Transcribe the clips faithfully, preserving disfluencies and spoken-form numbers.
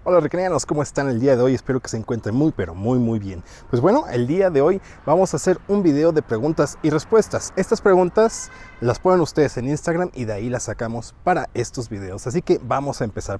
Hola recreanos, ¿cómo están el día de hoy? Espero que se encuentren muy pero muy muy bien. Pues bueno, el día de hoy vamos a hacer un video de preguntas y respuestas. Estas preguntas las ponen ustedes en Instagram y de ahí las sacamos para estos videos. Así que vamos a empezar.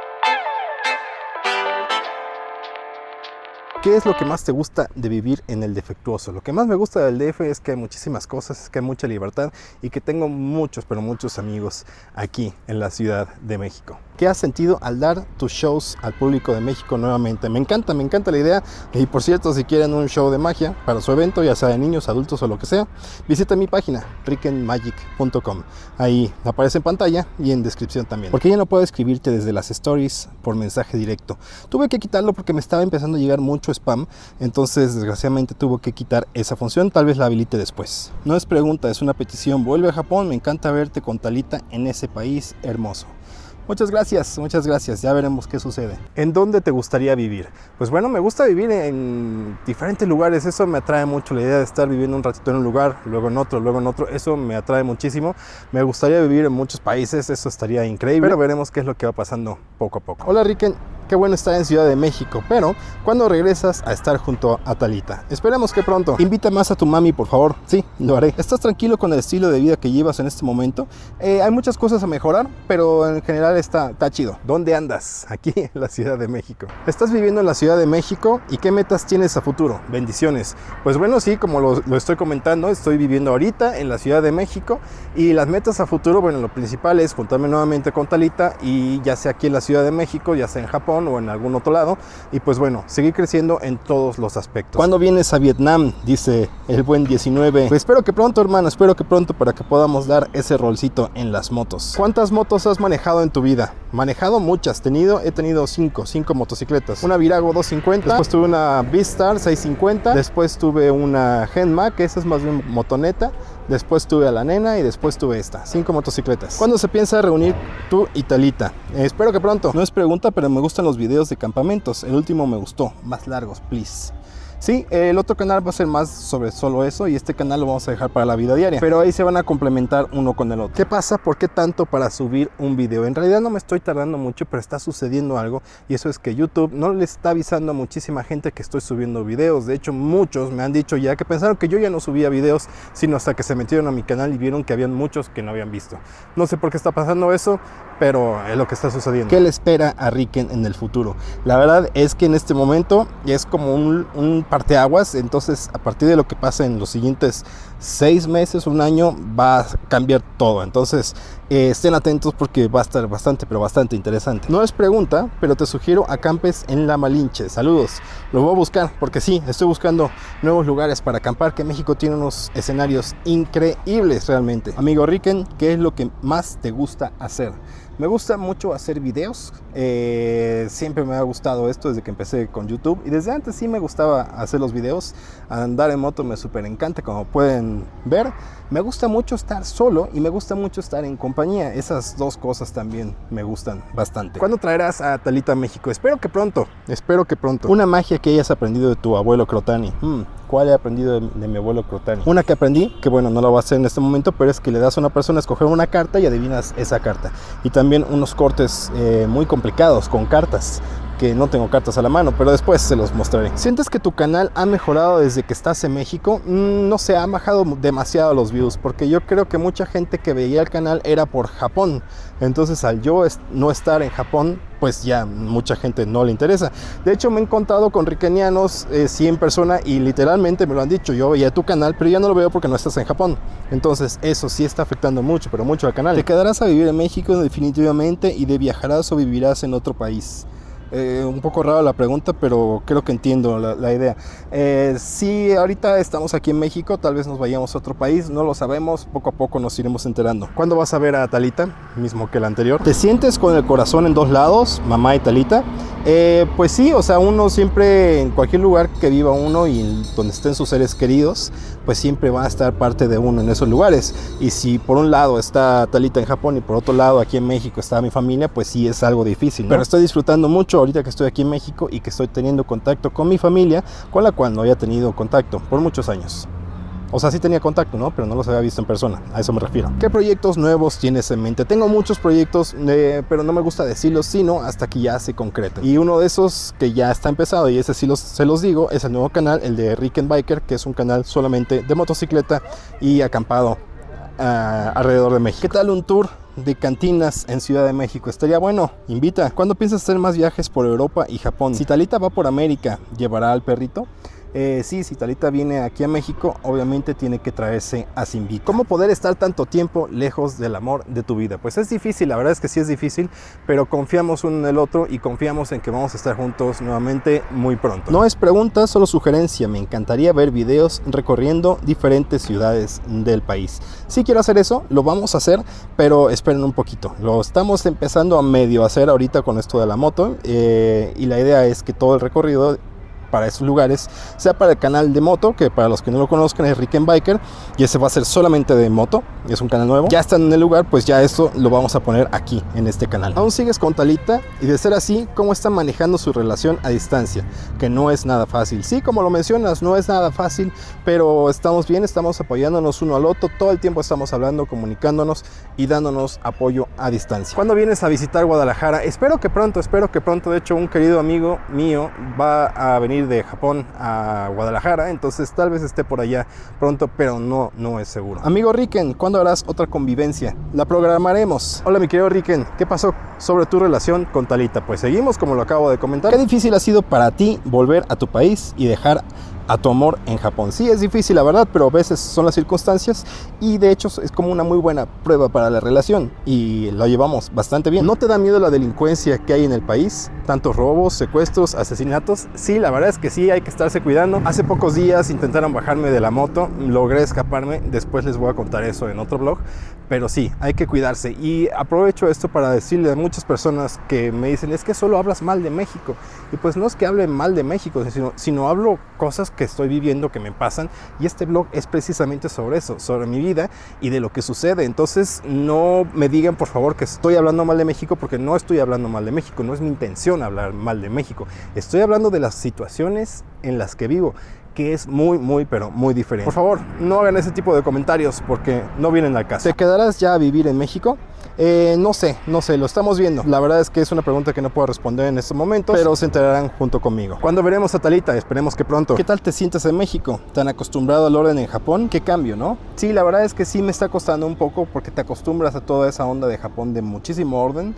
¿Qué es lo que más te gusta de vivir en el Defectuoso? Lo que más me gusta del D F es que hay muchísimas cosas, es que hay mucha libertad y que tengo muchos, pero muchos amigos aquí en la Ciudad de México. ¿Qué has sentido al dar tus shows al público de México nuevamente? Me encanta, me encanta la idea. Y por cierto, si quieren un show de magia para su evento, ya sea de niños, adultos o lo que sea, visita mi página, riken magic punto com. Ahí aparece en pantalla y en descripción también. Porque ya no puedo escribirte desde las stories por mensaje directo. Tuve que quitarlo porque me estaba empezando a llegar mucho spam, entonces desgraciadamente tuve que quitar esa función. Tal vez la habilite después. No es pregunta, es una petición. Vuelve a Japón, me encanta verte con Talita en ese país hermoso. Muchas gracias, muchas gracias, ya veremos qué sucede. ¿En dónde te gustaría vivir? Pues bueno, me gusta vivir en diferentes lugares, eso me atrae mucho, la idea de estar viviendo un ratito en un lugar, luego en otro, luego en otro, eso me atrae muchísimo. Me gustaría vivir en muchos países, eso estaría increíble, pero veremos qué es lo que va pasando poco a poco. Hola Riken, qué bueno estar en Ciudad de México, pero ¿cuándo regresas a estar junto a Talita? Esperemos que pronto. Invita más a tu mami, por favor. Sí, lo haré. ¿Estás tranquilo con el estilo de vida que llevas en este momento? Eh, hay muchas cosas a mejorar, pero en general está, está chido. ¿Dónde andas? Aquí en la Ciudad de México. ¿Estás viviendo en la Ciudad de México? ¿Y qué metas tienes a futuro? Bendiciones. Pues bueno, sí, como lo, lo estoy comentando, estoy viviendo ahorita en la Ciudad de México y las metas a futuro, bueno, lo principal es juntarme nuevamente con Talita y ya sea aquí en la Ciudad de México, ya sea en Japón o en algún otro lado, y pues bueno, seguir creciendo en todos los aspectos. ¿Cuándo vienes a Vietnam? Dice el buen diecinueve. Pues espero que pronto, hermano, espero que pronto para que podamos dar ese rolcito en las motos. ¿Cuántas motos has manejado en tu vida? Manejado muchas, tenido, he tenido cinco, cinco motocicletas. Una Virago doscientos cincuenta, después tuve una V-Star seiscientos cincuenta, después tuve una Genma, que esa es más bien motoneta, después tuve a la nena y después tuve esta. Cinco motocicletas. ¿Cuándo se piensa reunir tú y Talita? Eh, espero que pronto. No es pregunta, pero me gustan los videos de campamentos. El último me gustó. Más largos, please. Sí, el otro canal va a ser más sobre solo eso y este canal lo vamos a dejar para la vida diaria, pero ahí se van a complementar uno con el otro. ¿Qué pasa? ¿Por qué tanto para subir un video? En realidad no me estoy tardando mucho, pero está sucediendo algo y eso es que YouTube no le está avisando a muchísima gente que estoy subiendo videos. De hecho, muchos me han dicho ya que pensaron que yo ya no subía videos, sino hasta que se metieron a mi canal y vieron que habían muchos que no habían visto. No sé por qué está pasando eso, pero es lo que está sucediendo. ¿Qué le espera a Riken en el futuro? La verdad es que en este momento es como un, un parteaguas, entonces a partir de lo que pasa en los siguientes seis meses, un año, va a cambiar todo. Entonces eh, estén atentos porque va a estar bastante, pero bastante interesante. No es pregunta, pero te sugiero acampes en La Malinche. Saludos. Lo voy a buscar porque sí, estoy buscando nuevos lugares para acampar, que México tiene unos escenarios increíbles realmente. Amigo Riken, ¿qué es lo que más te gusta hacer? Me gusta mucho hacer videos, eh, siempre me ha gustado esto desde que empecé con YouTube y desde antes sí me gustaba hacer los videos. Andar en moto me súper encanta, como pueden ver. Me gusta mucho estar solo y me gusta mucho estar en compañía. Esas dos cosas también me gustan bastante. ¿Cuándo traerás a Talita a México? Espero que pronto, espero que pronto. Una magia que hayas aprendido de tu abuelo Crotani. Hmm, ¿cuál he aprendido de, de mi abuelo Crotani? Una que aprendí, que bueno, no lo voy a hacer en este momento, pero es que le das a una persona a escoger una carta y adivinas esa carta. Y también unos cortes eh, muy complicados con cartas, que no tengo cartas a la mano, pero después se los mostraré. ¿Sientes que tu canal ha mejorado desde que estás en México? Mm, no sé, ha bajado demasiado los views, porque yo creo que mucha gente que veía el canal era por Japón. Entonces al yo est no estar en Japón, pues ya mucha gente no le interesa. De hecho me he encontrado con rikenianos, eh, sí en persona, y literalmente me lo han dicho: yo veía tu canal, pero ya no lo veo porque no estás en Japón. Entonces eso sí está afectando mucho, pero mucho al canal. ¿Te quedarás a vivir en México definitivamente y de viajarás o vivirás en otro país? Eh, un poco rara la pregunta, pero creo que entiendo la, la idea. Eh, sí, ahorita estamos aquí en México, tal vez nos vayamos a otro país, no lo sabemos, poco a poco nos iremos enterando. ¿Cuándo vas a ver a Talita? Mismo que el anterior. ¿Te sientes con el corazón en dos lados, mamá y Talita? Eh, pues sí, o sea, uno siempre, en cualquier lugar que viva uno y donde estén sus seres queridos, pues siempre va a estar parte de uno en esos lugares. Y si por un lado está Talita en Japón y por otro lado aquí en México está mi familia, pues sí es algo difícil, ¿no? Pero estoy disfrutando mucho ahorita que estoy aquí en México y que estoy teniendo contacto con mi familia, con la cual no había tenido contacto por muchos años. O sea, sí tenía contacto, ¿no? Pero no los había visto en persona, a eso me refiero. ¿Qué proyectos nuevos tienes en mente? Tengo muchos proyectos, eh, pero no me gusta decirlos, sino hasta que ya se concreten. Y uno de esos que ya está empezado, y ese sí los, se los digo, es el nuevo canal, el de Rick and Biker, que es un canal solamente de motocicleta y acampado uh, alrededor de México. ¿Qué tal un tour de cantinas en Ciudad de México? Estaría bueno, invita. ¿Cuándo piensas hacer más viajes por Europa y Japón? Si Talita va por América, ¿llevará al perrito? Eh, sí, si Talita viene aquí a México, obviamente tiene que traerse a Simbi. ¿Cómo poder estar tanto tiempo lejos del amor de tu vida? Pues es difícil, la verdad es que sí es difícil, pero confiamos uno en el otro y confiamos en que vamos a estar juntos nuevamente muy pronto. No es pregunta, solo sugerencia. Me encantaría ver videos recorriendo diferentes ciudades del país. Si quiero hacer eso, lo vamos a hacer, pero esperen un poquito. Lo estamos empezando a medio hacer ahorita con esto de la moto, eh, y la idea es que todo el recorrido para esos lugares sea para el canal de moto, que para los que no lo conozcan es Rick and Biker, y ese va a ser solamente de moto, es un canal nuevo. Ya están en el lugar, pues ya esto lo vamos a poner aquí en este canal. Aún sigues con Talita, y de ser así, ¿cómo están manejando su relación a distancia? Que no es nada fácil. Sí, como lo mencionas, no es nada fácil, pero estamos bien, estamos apoyándonos uno al otro, todo el tiempo estamos hablando, comunicándonos y dándonos apoyo a distancia. ¿Cuándo vienes a visitar Guadalajara? Espero que pronto, espero que pronto. De hecho, un querido amigo mío va a venir de Japón a Guadalajara, entonces tal vez esté por allá pronto, pero no, no es seguro. Amigo Ricken, ¿cuándo harás otra convivencia? La programaremos. Hola mi querido Ricken, ¿qué pasó sobre tu relación con Talita? Pues seguimos como lo acabo de comentar. ¿Qué difícil ha sido para ti volver a tu país y dejar a tu amor en Japón? Sí, es difícil, la verdad, pero a veces son las circunstancias, y de hecho es como una muy buena prueba para la relación y lo llevamos bastante bien. ¿No te da miedo la delincuencia que hay en el país? Tantos robos, secuestros, asesinatos. Sí, la verdad es que sí, hay que estarse cuidando. Hace pocos días intentaron bajarme de la moto, logré escaparme, después les voy a contar eso en otro blog, pero sí, hay que cuidarse. Y aprovecho esto para decirle a muchas personas que me dicen, es que solo hablas mal de México, y pues no es que hable mal de México, sino, sino hablo cosas que estoy viviendo, que me pasan, y este blog es precisamente sobre eso, sobre mi vida y de lo que sucede. Entonces no me digan por favor que estoy hablando mal de México, porque no estoy hablando mal de México, no es mi intención hablar mal de México. Estoy hablando de las situaciones en las que vivo, que es muy, muy, pero muy diferente. Por favor, no hagan ese tipo de comentarios porque no vienen al caso. ¿Te quedarás ya a vivir en México? Eh, no sé, no sé, lo estamos viendo. La verdad es que es una pregunta que no puedo responder en estos momentos, pero se enterarán junto conmigo. ¿Cuándo veremos a Talita? Esperemos que pronto. ¿Qué tal te sientes en México? ¿Tan acostumbrado al orden en Japón? ¿Qué cambio, no? Sí, la verdad es que sí me está costando un poco, porque te acostumbras a toda esa onda de Japón de muchísimo orden,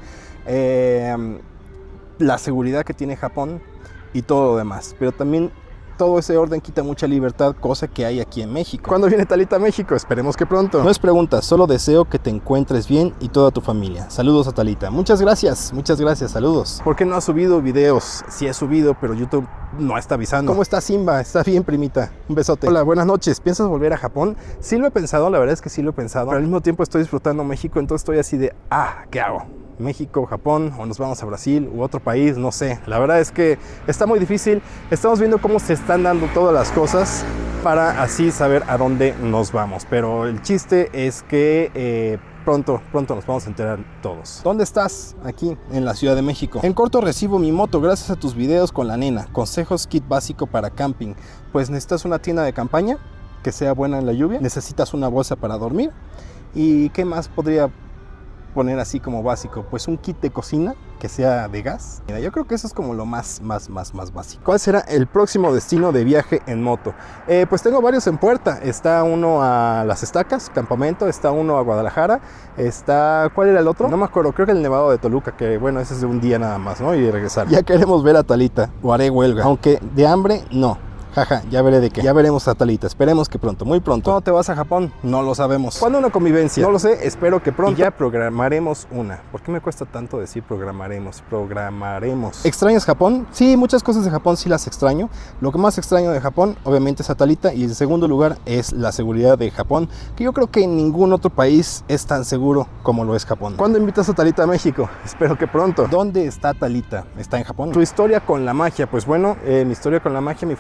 eh, la seguridad que tiene Japón y todo lo demás, pero también todo ese orden quita mucha libertad, cosa que hay aquí en México. ¿Cuándo viene Talita a México? Esperemos que pronto. No es pregunta, solo deseo que te encuentres bien y toda tu familia. Saludos a Talita. Muchas gracias, muchas gracias, saludos. ¿Por qué no has subido videos? Sí he subido, pero YouTube no está avisando. ¿Cómo está Simba? ¿Está bien, primita? Un besote. Hola, buenas noches. ¿Piensas volver a Japón? Sí lo he pensado, la verdad es que sí lo he pensado, pero al mismo tiempo estoy disfrutando México, entonces estoy así de, ah, ¿qué hago? México, Japón, o nos vamos a Brasil u otro país, no sé. La verdad es que está muy difícil. Estamos viendo cómo se están dando todas las cosas para así saber a dónde nos vamos. Pero el chiste es que eh, pronto, pronto nos vamos a enterar todos. ¿Dónde estás? Aquí, en la Ciudad de México. En corto recibo mi moto gracias a tus videos con la nena. Consejos, kit básico para camping. Pues necesitas una tienda de campaña que sea buena en la lluvia. Necesitas una bolsa para dormir. ¿Y qué más podría poner así como básico? Pues un kit de cocina que sea de gas. Mira, yo creo que eso es como lo más, más, más, más básico. ¿Cuál será el próximo destino de viaje en moto? Eh, pues tengo varios en puerta. Está uno a Las Estacas, campamento. Está uno a Guadalajara. Está... ¿cuál era el otro? No me acuerdo. Creo que el Nevado de Toluca, que bueno, ese es de un día nada más, ¿no? Y regresar. Ya queremos ver a Talita. O haré huelga. Aunque de hambre, no. Jaja, ya veré de qué. Ya veremos a Talita. Esperemos que pronto, muy pronto. ¿Cuándo te vas a Japón? No lo sabemos. ¿Cuándo una convivencia? No lo sé, espero que pronto. Y ya programaremos una. ¿Por qué me cuesta tanto decir programaremos? Programaremos. ¿Extrañas Japón? Sí, muchas cosas de Japón sí las extraño. Lo que más extraño de Japón, obviamente, es a Talita. Y en segundo lugar es la seguridad de Japón, que yo creo que en ningún otro país es tan seguro como lo es Japón. ¿Cuándo invitas a Talita a México? Espero que pronto. ¿Dónde está Talita? ¿Está en Japón? ¿Tu historia con la magia? Pues bueno, eh, mi historia con la magia, mi familia es de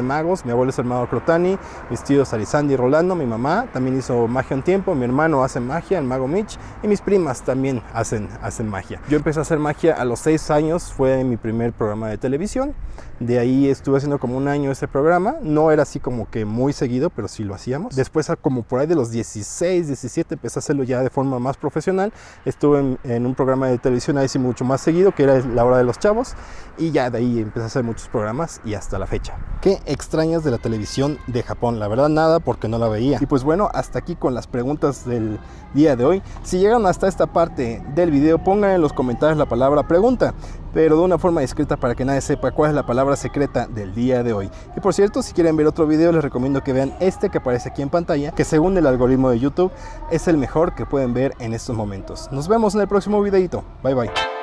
magos. Mi abuelo es el mago Crotani, mis tíos Arizandi y Rolando, mi mamá también hizo magia un tiempo, mi hermano hace magia, el mago Mitch, y mis primas también hacen, hacen magia. Yo empecé a hacer magia a los seis años, fue mi primer programa de televisión. De ahí estuve haciendo como un año ese programa, no era así como que muy seguido, pero sí lo hacíamos. Después, como por ahí de los dieciséis, diecisiete, empecé a hacerlo ya de forma más profesional. Estuve en, en un programa de televisión ahí sí mucho más seguido, que era La Hora de los Chavos, y ya de ahí empecé a hacer muchos programas y hasta la fecha. ¿Qué extrañas de la televisión de Japón? La verdad nada, porque no la veía. Y pues bueno, hasta aquí con las preguntas del día de hoy. Si llegaron hasta esta parte del video, pongan en los comentarios la palabra pregunta, pero de una forma discreta para que nadie sepa cuál es la palabra secreta del día de hoy. Y por cierto, si quieren ver otro video, les recomiendo que vean este que aparece aquí en pantalla, que según el algoritmo de YouTube es el mejor que pueden ver en estos momentos. Nos vemos en el próximo videito. Bye bye.